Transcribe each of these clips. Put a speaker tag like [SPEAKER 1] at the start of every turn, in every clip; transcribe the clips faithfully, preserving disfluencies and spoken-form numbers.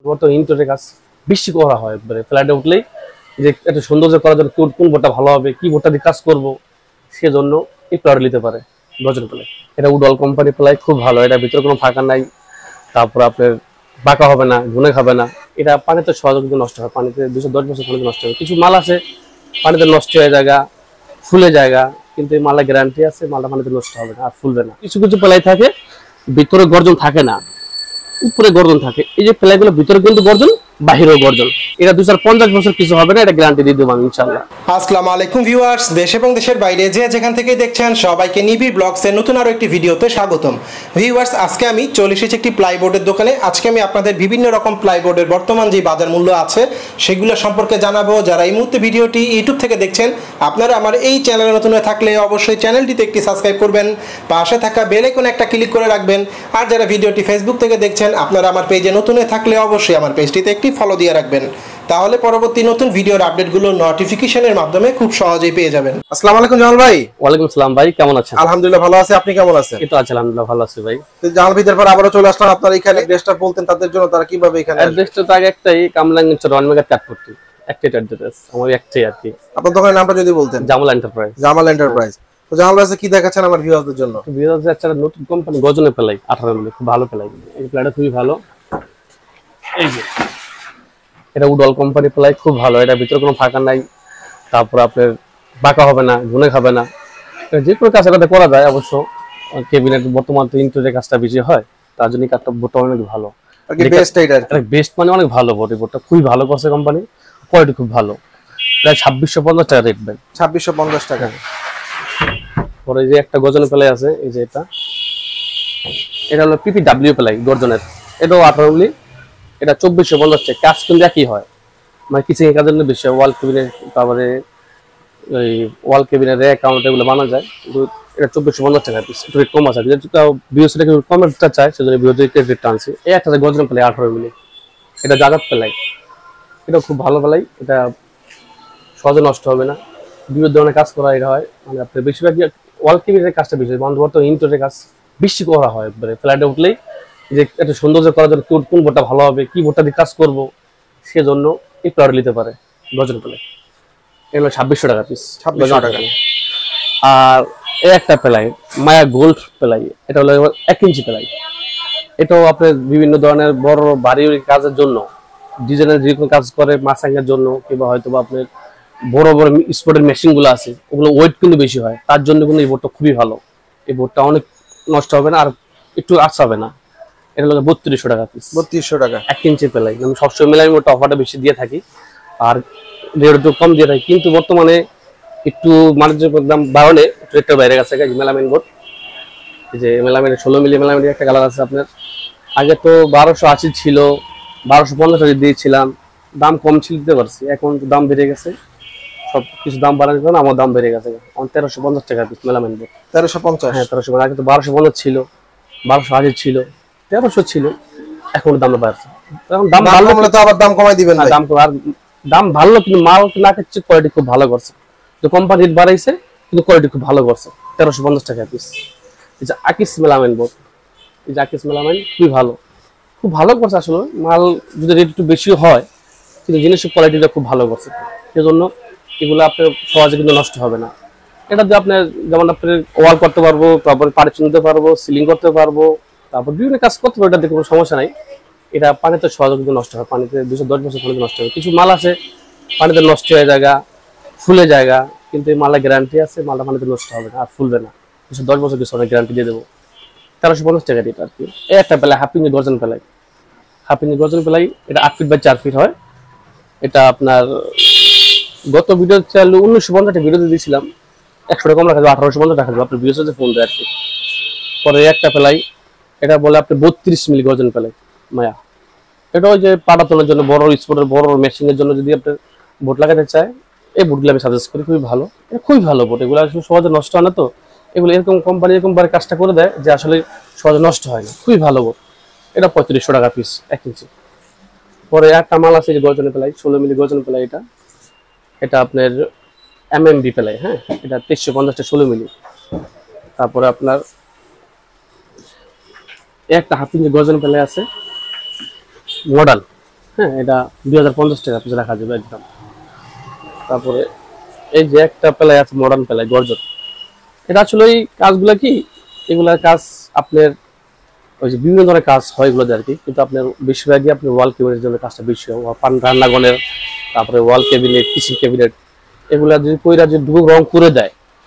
[SPEAKER 1] বর্তমানে ইন্টেরিয়র কাজ বেশি করা হয়, একবারে ফ্ল্যাটে উঠলেই যে একটা সৌন্দর্য করার জন্য কোন বোর্ডটা ভালো হবে, কি বোর্ডটা দিয়ে কাজ করবো, সেজন্য এই প্লাইটা নিতে পারে গর্জন প্লাই। এটা উডল কোম্পানি প্লাই, খুব ভালো। এটা ভিতরে কোনো ফাঁকা নাই, তারপর আপনার বাঁকা হবে না, ঘুনে খাবে না। এটা পানিতে সহজে কিন্তু নষ্ট হয়, পানিতে দুশো দশ বছর পানিতে নষ্ট হয়। কিছু মাল আছে পানিতে নষ্ট হয়ে জায়গা, ফুলে জায়গা, কিন্তু এই মালের গ্যারান্টি আছে মালটা পানিতে নষ্ট হবে না আর ফুলবে না। কিছু কিছু প্লাই থাকে ভিতরে গর্জন থাকে না, উপরে গর্জন থাকে। এই যে প্লাইগুলো ভিতরে কিন্তু গর্জন, বাহিরেও গর্জন। এটা দুই হাজার পঞ্চাশ বছর কিছু হবে না, এটা গ্যারান্টি দিয়ে দেবো আমি ইনশাআল্লাহ।
[SPEAKER 2] আসসালামু আলাইকুম ভিউয়ার্স, দেশ এবং দেশের বাইরে যে যেখান থেকে দেখছেন সবাইকে নিবিড় ব্লগসের নতুন আরো একটি ভিডিওতে স্বাগতম। ভিউয়ার্স, আজকে আমি চলে এসেছি একটি প্লাইবোর্ডের দোকানে। আজকে আমি আপনাদের বিভিন্ন রকম প্লাইবোর্ডের বর্তমান যে বাজার মূল্য আছে সেগুলো সম্পর্কে জানাবো। যারা এই মুহূর্তে ভিডিওটি ইউটিউব থেকে দেখছেন, আপনারা আমার এই চ্যানেলে নতুন হয়ে থাকলে অবশ্যই চ্যানেলটিতে একটি সাবস্ক্রাইব করবেন, পাশে থাকা বেল আইকনে একটা ক্লিক করে রাখবেন। আর যারা ভিডিওটি ফেসবুক থেকে দেখছেন, আপনারা আমার পেজে নতুন হয়ে থাকলে অবশ্যই আমার পেজটিতে একটি ফলো দিয়ে রাখবেন, তাহলে পরবর্তী নতুন ভিডিওর আপডেটগুলো নোটিফিকেশনের মাধ্যমে খুব সহজেই পেয়ে যাবেন। আসসালামু আলাইকুম জামাল ভাই।
[SPEAKER 1] ওয়ালাইকুম আসসালাম ভাই, কেমন আছেন?
[SPEAKER 2] আলহামদুলিল্লাহ ভালো আছি, আপনি কেমন আছেন?
[SPEAKER 1] এই তো আছি আলহামদুলিল্লাহ ভালো আছি ভাই।
[SPEAKER 2] তো জামাল ভাইদের পর আবারো চলে আসলাম আপনার এখানে। অ্যাড্রেসটা বলতেন তাদের জন্য, তারা কিভাবে এখানে আসবে?
[SPEAKER 1] অ্যাড্রেসটা তো আগে একটাই, কামরাঙ্গীরচর ওয়ানমেগা চাটপট্টি, একটাই অ্যাড্রেস আমার, একটাই আর কি।
[SPEAKER 2] আপনার দোকানের নামটা যদি বলতেন।
[SPEAKER 1] জামাল এন্টারপ্রাইজ।
[SPEAKER 2] জামাল এন্টারপ্রাইজ। তো জামাল ভাই কি দেখাচ্ছেন আমার ভিউয়ারদের জন্য?
[SPEAKER 1] ভিউয়ারদের একটা নতুন কোম্পানি গজনে প্লাই আঠারো মিলি, খুব ভালো প্লাই। এই প্লাইটা খুবই ভালো। এই যে এটা উডল কোম্পানি প্লাই, খুব ভালো। এটা ভিতরে কোনো ফাঁকা নাই, তারপর আপনার বাঁকা হবে না, ঘুনে খাবে না। যে কোনো কাজ এটাতে করা যায় অবশ্য। কেবিনেট বর্তমান তো ইন্টেরিয়র কাজটা বেশি হয়, তার জন্য কাঠটা বোর্ডটা অনেক ভালো।
[SPEAKER 2] বেস্ট এটা
[SPEAKER 1] বেস্ট মানে অনেক ভালো বোর্ড। এই বোর্ডটা খুবই ভালো করছে কোম্পানি, কোয়ালিটি খুব ভালো। প্রায় ছাব্বিশশো পঞ্চাশ টাকা রেট দেন।
[SPEAKER 2] ছাব্বিশশো পঞ্চাশ টাকা।
[SPEAKER 1] পরে যে একটা গর্জনের প্লাই আছে, এই যে এটা এটা হলো পিপি ডাব্লিউ প্লাই গর্জনের, এটাও আঠারো মিলি। এটা চব্বিশশো পঞ্চাশ টাকা। কাজ কিন্তু একই হয়, মানে কিচেন কাজের জন্য বেশি হয়। ওয়াল কেবিনের, তারপরে ওই ওয়াল কেবিনের র্যাক কাউন্টার এগুলো বানানো যায়। কিন্তু এটা চব্বিশশো পঞ্চাশ টাকা পিস, একটু রেট কম আছে। যেহেতু বিওসি থেকে কমেরটা চাই, সেজন্য বিওসি রেটটা আনছি। এই একটা গর্জন প্লাই আঠারো মিলি, এটা জাগাত প্লাই, এটা খুব ভালো প্লাই। এটা সহজে নষ্ট হবে না, বিভিন্ন ধরনের কাজ করা এটা হয়। মানে আপনার বেশিরভাগ ওয়াল কেবিনের কাজটা বেশি, বর্তমানে ইন্টেরিয়র কাজ বেশি করা হয়। একবারে ফ্ল্যাটে উঠলেই যে একটা সৌন্দর্য করার জন্য কোন বোর্ডটা ভালো হবে, কি বোর্ডটা দিয়ে কাজ করবো, সেজন্য এই প্লাইটা নিতে পারে গর্জন প্লাই। এগুলো ছাব্বিশশো টাকা পিস, ছাব্বিশশো টাকা। আর এই একটা প্লাই মায়া গোল্ড প্লাই, এটা হলো এক ইঞ্চি প্লাই। এটাও আপনার বিভিন্ন ধরনের বড় বাড়ির কাজের জন্য, ডিজাইনের যে কোনো কাজ করে, মাসাঙ্গের জন্য, কিংবা হয়তো বা আপনার বড় বড় স্পোর্টের মেশিন গুলো আছে, ওগুলো ওয়েট কিন্তু বেশি হয়, তার জন্য কিন্তু এই বোর্ডটা খুবই ভালো। এই বোর্ডটা অনেক নষ্ট হবে না আর একটু আচ্ছা হবে না। এটা হলো বত্রিশশো টাকা পিস।
[SPEAKER 2] বত্রিশশো টাকা
[SPEAKER 1] এক ইঞ্চি প্লাই। আমি সবসময় মেলামি বোর্ডটা অফারটা বেশি দিয়ে থাকি, আর রেট একটু কম দিয়ে থাকি। কিন্তু বর্তমানে একটু মানুষের দাম বাড়ানে রেটটা বাইরে গেছে। মেলামিন বোর্ড, এই যে মেলামিনের ষোলো মিলি মেলামিনের একটা কালার আছে আপনার। আগে তো বারোশো আশি ছিল, বারোশো পঞ্চাশ দিয়েছিলাম, দাম কম ছিল দিতে পারছি। এখন তো দাম বেড়ে গেছে, সব কিছু দাম বাড়ানোর কারণে আমার দাম বেড়ে গেছে। আমার তেরোশো পঞ্চাশ টাকা পিস মেলামিন বোর্ড।
[SPEAKER 2] তেরোশো পঞ্চাশ? হ্যাঁ
[SPEAKER 1] তেরোশো। আগে তো বারোশো পঞ্চাশ ছিল, বারোশো আশি ছিল, তেরোশো ছিল, এখন দাম বাড়ছে। এখন দাম ভালো হলে তো আবার দাম কমাই দিবেন। দাম আর দাম ভালো, কিন্তু মাল না খাচ্ছে, কোয়ালিটি খুব ভালো করছে। তো কোম্পানি রেট বাড়াইছে, কিন্তু কোয়ালিটি খুব ভালো করছে। তেরোশো পঞ্চাশ টাকা পিস। এই যে আকিস মেলামিন বোর্ড, এই যে আকিস মেলামিন খুবই ভালো, খুব ভালো করছে। আসলে মাল যদি রেট একটু বেশি হয়, কিন্তু জিনিসের কোয়ালিটিটা খুব ভালো করছে। সেজন্য এগুলো আপনার সহজে কিন্তু নষ্ট হবে না। এটা দিয়ে আপনার যেমন আপনার ওয়াল করতে পারবো, তারপরে পার্টিশন দিতে পারবো, সিলিং করতে পারবো, তারপর বিভিন্ন কাজ করতে পারবো। এটাতে কোনো সমস্যা নাই। এটা পানিতে সহজে কিন্তু নষ্ট হয়, পানিতে দুশো দশ বছর পানিতে নষ্ট হবে। কিছু মাল আছে পানিতে নষ্ট হয়ে জায়গা, ফুলে জায়গা, কিন্তু এই মালের গ্যারান্টি আছে, মালটা পানিতে নষ্ট হবে না আর ফুলবে না। দুশো দশ বছর কিছু গ্যারান্টি দিয়ে দেবো। তেরোশো পঞ্চাশ টাকা রেট আর কি। এই একটা প্লাই হাফ ইঞ্চি গর্জন প্লাই, হাফ ইঞ্চি গর্জন প্লাই। এটা আট ফিট বাই চার ফিট হয়। এটা আপনার গত ভিডিও চাইলে উনিশশো পঞ্চাশ টাকা ভিডিও দিয়েছিলাম, একশো টাকা কম রাখা যাবে, আঠারোশো পঞ্চাশ টাকা যাবে আপনার ভিডিও সাথে ফোন দেয় আর কি। পরে একটা প্লাই, এটা বলে আপনি বত্রিশ মিলি গর্জন প্লাই মায়া। এটা ওই যে পাটা তোলার জন্য, বড় স্পোর্টের বড় মেশিনের জন্য যদি আপনার বোর্ড লাগাতে চায়, এই বোর্ডগুলো আমি সাজেস্ট করি, খুবই ভালো। এটা খুবই ভালো বোর্ড। এগুলো আসলে সহজে নষ্ট হয় না। তো এগুলো এরকম কোম্পানি এরকম ভাবে কাজটা করে দেয় যে আসলে সহজে নষ্ট হয় না, খুবই ভালো বোর্ড। এটা পঁয়ত্রিশশো টাকা পিস, এক ইঞ্চি। পরে একটা মাল আছে যে গর্জন প্লাই, ষোলো মিলি গর্জন প্লাই। এটা এটা আপনার এম এম বি প্লাই। হ্যাঁ, এটা তেইশশো পঞ্চাশটা ষোলো মিলি। তারপরে আপনার একটা হাফ ইঞ্চি গর্জন প্লাই আছে মডেল, হ্যাঁ, এটা দুই হাজার পঞ্চাশ টাকা পিস রাখা যাবে একদম। তারপরে এই যে একটা প্লাই আছে মডার্ন প্লাই গর্জন, এটা আসলে এই কাজগুলো কি, এগুলার কাজ আপনার ওই যে বিভিন্ন ধরনের কাজ হয় এগুলো আর কি, কিন্তু আপনার বেশিরভাগই আপনি ওয়াল ক্যাবিনেটের জন্য কাজটা বেশি হয়, পান রান্নাঘরের, তারপরে ওয়াল ক্যাবিনেট, কিচেন ক্যাবিনেট, এগুলা যদি কইরা যদি ডুবো রং করে দেয়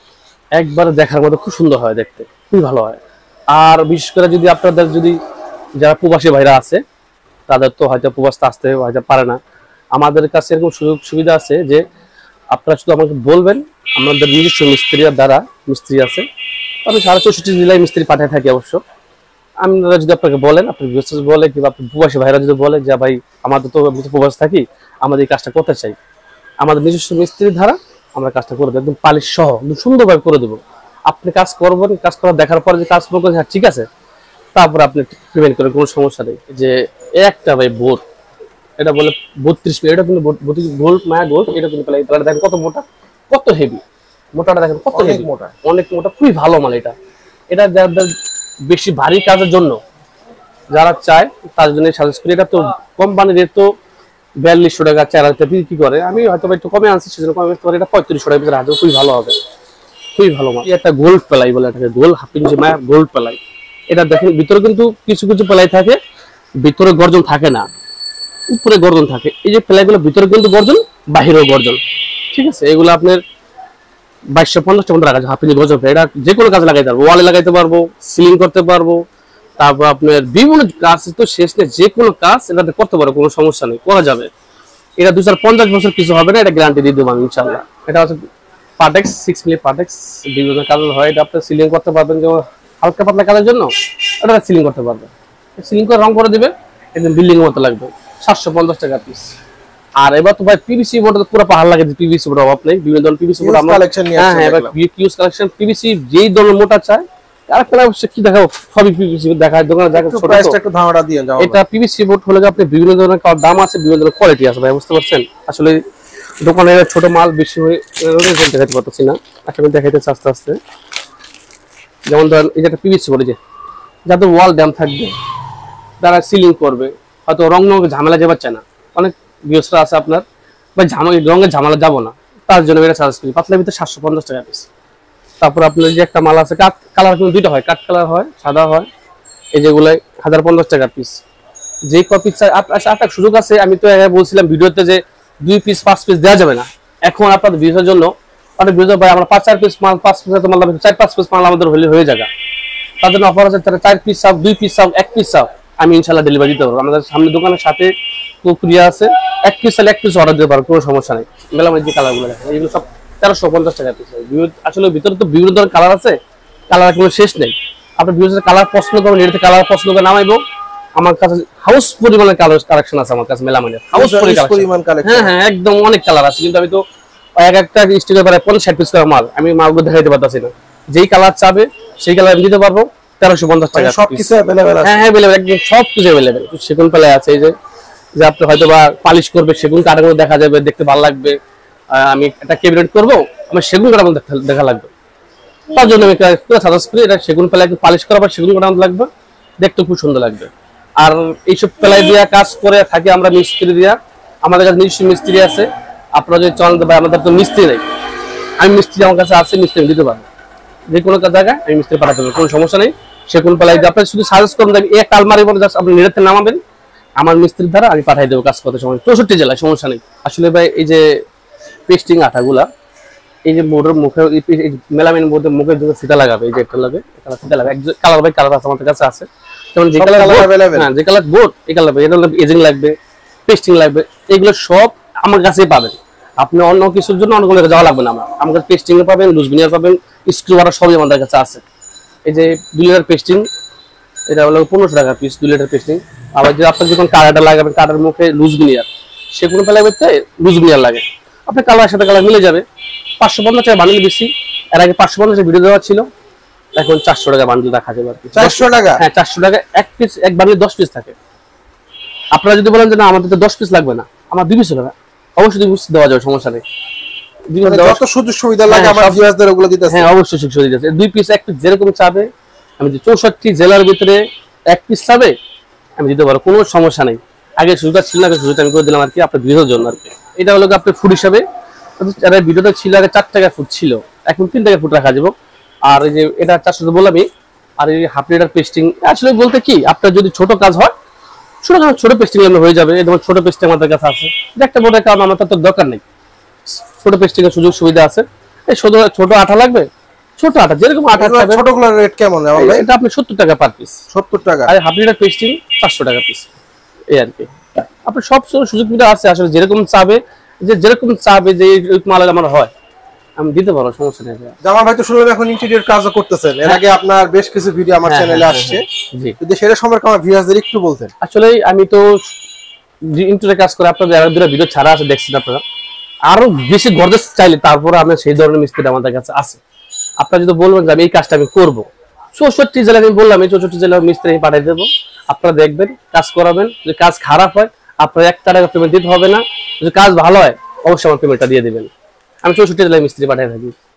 [SPEAKER 1] একবার দেখার মতো খুব সুন্দর হয়, দেখতে খুবই ভালো হয়। আর বিশেষ করে যদি আপনাদের যদি যারা প্রবাসী ভাইরা আছে তাদের তো হয়তো প্রবাসে আসতে হয়তো পারে না, আমাদের কাছে এরকম সুযোগ সুবিধা আছে যে আপনারা শুধু আমাকে বলবেন, আমাদের নিজস্ব মিস্ত্রির দ্বারা মিস্ত্রি আছে, আমি সারা চৌষট্টি জেলায় মিস্ত্রি পাঠিয়ে থাকি অবশ্য। আপনারা যদি আপনাকে বলেন, আপনি বিশেষ বলে কিংবা আপনি প্রবাসী ভাইরা যদি বলে যে ভাই আমাদের তো প্রবাস থাকি, আমাদের এই কাজটা করতে চাই, আমাদের নিজস্ব মিস্ত্রির দ্বারা আমরা কাজটা করে দেবো, একদম পালিশ সহ একদম সুন্দরভাবে করে দেবো। আপনি কাজ করবেন, কাজ করা দেখার পরে যে কাজ করবেন হ্যাঁ ঠিক আছে, তারপর আপনি পেমেন্ট করেন, কোনো সমস্যা নেই। যে একটা ভাই বোর্ড, এটা বলে বত্রিশ মিনিট, এটা কিন্তু গোল্ড মায়া গোল্ড, এটা কিন্তু তাহলে দেখেন কত মোটা, কত হেভি, মোটাটা দেখেন কত হেভি, মোটা অনেক মোটা, খুবই ভালো মাল এটা। এটা যাদের বেশি ভারী কাজের জন্য যারা চায় তার জন্য সাজেস্ট করি। এটা তো কোম্পানির রেট তো বিয়াল্লিশশো টাকা চার হাজার টাকা বিক্রি করে, আমি হয়তো একটু কমে আনছি সেজন্য কমে আসতে পারি, এটা পঁয়ত্রিশশো টাকা ভিতরে হাজার, খুবই ভালো হবে, খুবই ভালো মাল। একটা গোল্ড প্লাই বলে, এটাকে gold half inch Maya gold ply. এটা দেখেন ভিতরে কিন্তু কিছু কিছু প্লাই থাকে ভিতরে গর্জন থাকে না, উপরে গর্জন থাকে। এই যে প্লাইগুলো ভিতরে কিন্তু গর্জন, বাহিরেও গর্জন, ঠিক আছে। এগুলো আপনার বাইশশো পঞ্চাশ টাকা রাখা যায় হাফ ইঞ্চি গর্জন। এটা যে কোনো কাজে লাগাইতে পারবো, ওয়ালে লাগাইতে পারবো, সিলিং করতে পারবো, তারপর আপনার বিভিন্ন কাজ তো শেষ নেই, যে কোনো কাজ এটাতে করতে পারবো, কোনো সমস্যা নেই, করা যাবে। এটা দুই হাজার পঞ্চাশ বছর কিছু হবে না, এটা গ্যারান্টি দিয়ে দেবো আমি ইনশাল্লাহ। এটা হচ্ছে পাটেক্স সিক্স মিলি পাটেক্স, বিভিন্ন কাজ হয়, এটা আপনি সিলিং করতে পারবেন, যেমন হালকা পাতলা কাজের জন্য এটা সিলিং করতে পারবেন, সিলিং করে রং করে দিবে, একদম বিল্ডিং এর মতো লাগবে, সাতশো পঞ্চাশ টাকা পিস। আর এবার তো ভাই পিভিসি বোর্ড পুরো পাহাড় লাগে, পিভিসি বোর্ড অভাব নেই, বিভিন্ন ধরনের পিভিসি বোর্ড আমরা কালেকশন নিয়ে আসছি। হ্যাঁ, এবার কিউজ কালেকশন পিভিসি যেই ধরনের মোটা চায়, আর একটা কি দেখাবো, সবই পিভিসি দেখায় দোকানে, দেখা ছোট প্রাইসটা একটু ধারণা দিয়ে যাও। এটা পিভিসি বোর্ড হলে আপনি বিভিন্ন ধরনের দাম আছে, বিভিন্ন ধরনের কোয়ালিটি আছে ভাই, বুঝতে পারছেন। আসলে দোকানে ছোট মাল বেশি হয়ে দেখাতে পারতেছি না, আসলে দেখাইতেছে আস্তে আস্তে। যেমন ধরেন এই যে একটা পিভিসি বোর্ড, যে যাদের ওয়াল ড্যাম থাকবে, তারা সিলিং করবে, হয়তো রং রঙের ঝামেলা যাবে চায় না, অনেক বিয়সরা আছে আপনার ভাই ঝামেলা রঙের ঝামেলা যাবো না, তার জন্য এটা সাজেস্ট করি। পাতলা ভিতরে সাতশো পঞ্চাশ টাকা পিস। তারপর আপনার যে একটা মাল আছে কাঠ কালার, কিন্তু দুইটা হয়, কাঠ কালার হয়, সাদা হয়, এই যেগুলো হাজার পঞ্চাশ টাকা পিস। যে কপি আপনার সুযোগ আছে, আমি তো বলছিলাম ভিডিওতে যে দুই পিস পাঁচ পিস দেওয়া যাবে না, এখন আপনাদের ভিউজের জন্য অনেক ভিউজার ভাই আমরা পাঁচ চার পিস মাল, পাঁচ পিস মাল, চার পাঁচ পিস মাল আমাদের হলে হয়ে যাবে, তার জন্য অফার আছে, তারা চার পিস চাও, দুই পিস চাও, এক পিস চাও, আমি ইনশাল্লাহ ডেলিভারি দিতে পারবো। আমাদের সামনে দোকানের সাথে প্রক্রিয়া আছে, এক পিস চাইলে এক পিস অর্ডার দিতে পারবো, কোনো সমস্যা নেই। মেলামের যে কালারগুলো দেখেন এগুলো সব তেরোশো পঞ্চাশ টাকা পিস। আসলে ভিতরে তো বিভিন্ন ধরনের কালার আছে, কালার কোনো শেষ নেই। আপনার ভিউজের কালার পছন্দ করবেন, এটাতে কালার পছন্দ করে নামাইবো, আমার কাছে হাউস পরিমাণের কালার কালেকশন আছে, আমার কাছে মেলামানের হাউস পরিমাণ কালেকশন। হ্যাঁ হ্যাঁ, একদম অনেক কালার আছে, কিন্তু আমি তো এক একটা স্টিলের প্রায় পঞ্চাশ ষাট পিস করে মাল, আমি মালগুলো দেখাইতে পারতেছি না। যেই কালার চাবে সেই কালার আমি দিতে পারবো, তেরোশো পঞ্চাশ টাকা সবকিছু অ্যাভেলেবেল আছে। হ্যাঁ হ্যাঁ, অ্যাভেলেবেল, একদম সবকিছু অ্যাভেলেবেল। সেগুন প্লাই আছে, এই যে যে আপনি হয়তো বা পালিশ করবে, সেগুন কাঠগুলো দেখা যাবে, দেখতে ভালো লাগবে। আমি একটা ক্যাবিনেট করবো, আমার সেগুন কাঠ দেখা লাগবে, তার জন্য আমি সাজেস্ট করি এটা সেগুন প্লাই পালিশ করা বা সেগুন কাঠ লাগবে, দেখতে খুব সুন্দর লাগবে। আর এইসব প্লাই দিয়া কাজ করে থাকি আমরা মিস্ত্রি দিয়া, আমাদের কাছে নিজস্ব মিস্ত্রি আছে। আপনারা যদি চল ভাই আমাদের তো মিস্ত্রি নেই, আমি মিস্ত্রি আমার কাছে আছে, মিস্ত্রি দিতে পারবো, যে কোনো জায়গায় আমি মিস্ত্রি পাঠাতে পারবো, কোনো সমস্যা নেই। সেগুন প্লাই দিয়ে আপনি শুধু সাজেস্ট করুন, এক আলমারির মধ্যে জাস্ট আপনি নিরাতে নামাবেন, আমার মিস্ত্রির দ্বারা আমি পাঠাই দেবো কাজ করতে সময়, চৌষট্টি জেলায়, সমস্যা নেই। আসলে ভাই এই যে পেস্টিং আঠাগুলা, এই যে বোর্ডের মুখে মেলামিন বোর্ডের মুখে যখন ফিতা লাগাবে, এই যে একটা লাগে ফিতা লাগাবে, কালার বাই কালার আছে আমাদের কাছে আছে, যেমন যে কালার হ্যাঁ যে কালার বোর্ড এই কালার এটা এজিং লাগবে, পেস্টিং লাগবে, এগুলো সব আমার কাছেই পাবেন। আপনি অন্য কিছুর জন্য অন্য কোনো যাওয়া লাগবে না, আমার আমার কাছে পেস্টিং পাবেন, লুজ ভিনিয়ার পাবেন, স্ক্রু ওয়াটার সবই আমাদের কাছে আছে। এই যে দুই লিটার পেস্টিং, এটা হলো পনেরোশো টাকা পিস, দুই লিটার পেস্টিং। আবার যে আপনার যখন কালারটা লাগাবেন, কালারের মুখে লুজ ভিনিয়ার, সেগুলো ফেলা করতে লুজ ভিনিয়ার লাগে, আপনার কালারের সাথে কালার মিলে যাবে। পাঁচশো পঞ্চাশ টাকা বান্ডিল বেশি, এর আগে পাঁচশো পঞ্চাশ ভিডিও দেওয়া ছিল, এখন চারশো টাকা বান্ডিল রাখা যাবে আর কি। চারশো টাকা? হ্যাঁ, চারশো টাকা এক পিস, এক বান্ডিল দশ পিস থাকে। আপনারা যদি বলেন যে না আমাদের তো দশ পিস লাগবে না, আমার দুই পিস হবে, অবশ্যই দুই পিস দেওয়া যাবে, সমস্যা নেই। যত সুযোগ সুবিধা লাগে আমার ভিউয়ারদের ওগুলো দিতেছে। হ্যাঁ, অবশ্যই সুযোগ সুবিধা দিতেছে। দুই পিস এক পিস যেরকম চাবে, আমি যে চৌষট্টি জেলার ভিতরে এক পিস চাবে আমি দিতে পারবো, কোনো সমস্যা নেই। আগে সুযোগটা ছিল না, সুযোগটা আমি করে দিলাম আর কি আপনার ভিডিওর জন্য আর কি। এটা হলো আপনার ফুট হিসাবে, ভিডিওটা ছিল আগে চার টাকা ফুট ছিল, এখন তিন টাকা ফুট রাখা যাবে। আর এই যে এটা চারশো তো বললামই। আর এই হাফ লিটার পেস্টিং আসলে বলতে কি, আপনার যদি ছোট কাজ হয় ছোট ছোট পেস্টিং হয়ে যাবে। এই ছোট পেস্টিং আমাদের কাছে আছে, একটা বড় কাজ আমার তো দরকার নেই, ছোট পেস্টিং এর সুযোগ সুবিধা আছে। এই ছোট ছোট আঠা লাগবে, ছোট আঠা যেরকম আঠা থাকবে।
[SPEAKER 2] ছোটগুলোর রেট কেমন ভাই?
[SPEAKER 1] এটা আপনি সত্তর টাকা পার পিস।
[SPEAKER 2] সত্তর টাকা।
[SPEAKER 1] আর হাফ লিটার পেস্টিং পাঁচশো টাকা পিস, এই আর কি। আপনার সব সুযোগ সুবিধা আছে আসলে, যেরকম চাবে, যে যেরকম চাবে যে মাল আমার হয় আমি দিতে পারবো, সমস্যা নেই।
[SPEAKER 2] জামাল ভাই তো শুনলাম এখন ইন্টেরিয়র কাজও করতেছেন, এর আগে আপনার বেশ কিছু ভিডিও আমার চ্যানেলে আসছে, যদি সেটা সম্পর্কে আমার ভিউয়ারদের একটু বলতেন।
[SPEAKER 1] আসলে আমি তো ইন্টেরিয়র কাজ করে আপনাদের আরো দুটো ভিডিও ছাড়া আছে, দেখছেন আপনারা। আরো বেশি গর্জেস চাইলে তারপরে আমি সেই ধরনের মিস্ত্রি আমাদের কাছে আছে। আপনারা যদি বলবেন যে আমি এই কাজটা আমি করবো, চৌষট্টি জেলায় আমি বললাম এই চৌষট্টি জেলার মিস্ত্রি আমি পাঠিয়ে দেবো, আপনারা দেখবেন, কাজ করাবেন। যদি কাজ খারাপ হয় আপনার এক টাকা পেমেন্ট দিতে হবে না, যদি কাজ ভালো হয় অবশ্যই আমার পেমেন্টটা দিয়ে দেবেন। আমি চৌষট্টি জেলায় মিস্ত্রি পাঠিয়ে থাকি।